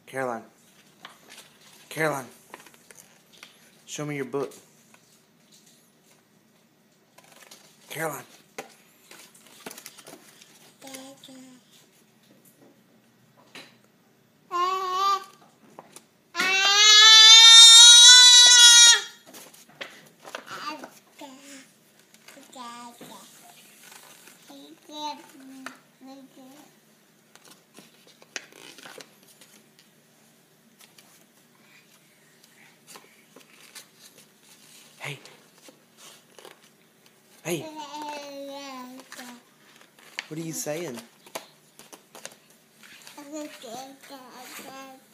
Caroline. Caroline. Show me your book. Caroline. Hey. Hey. What are you saying?